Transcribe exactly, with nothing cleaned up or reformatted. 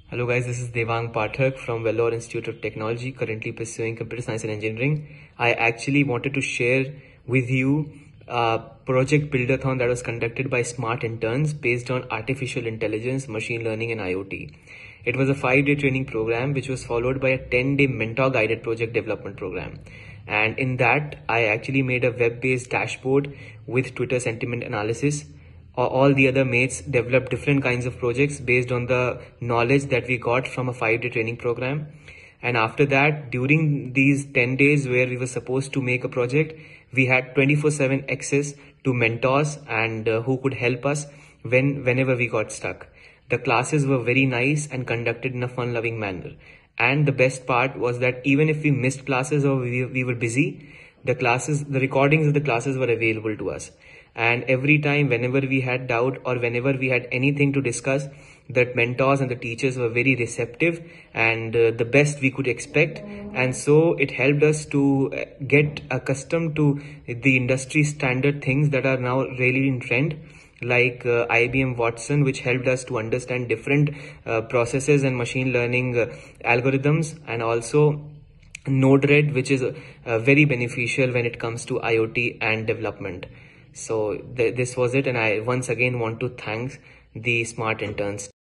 Hello guys, this is Devang Pathak from Vellore Institute of Technology, currently pursuing computer science and engineering. I actually wanted to share with you a project buildathon that was conducted by Smart Interns based on artificial intelligence, machine learning and IoT. It was a five-day training program which was followed by a ten-day mentor-guided project development program. And in that, I actually made a web-based dashboard with Twitter sentiment analysis. All the other mates developed different kinds of projects based on the knowledge that we got from a five-day training program. And after that, during these ten days where we were supposed to make a project, we had twenty-four seven access to mentors and uh, who could help us when whenever we got stuck. The classes were very nice and conducted in a fun-loving manner. And the best part was that even if we missed classes or we, we were busy, the classes, the recordings of the classes were available to us. And every time, whenever we had doubt or whenever we had anything to discuss, the mentors and the teachers were very receptive and uh, the best we could expect. And so it helped us to get accustomed to the industry standard things that are now really in trend, like uh, I B M Watson, which helped us to understand different uh, processes and machine learning uh, algorithms, and also Node-RED, which is uh, very beneficial when it comes to IoT and development. So th this was it, and I once again want to thank the Smart Interns.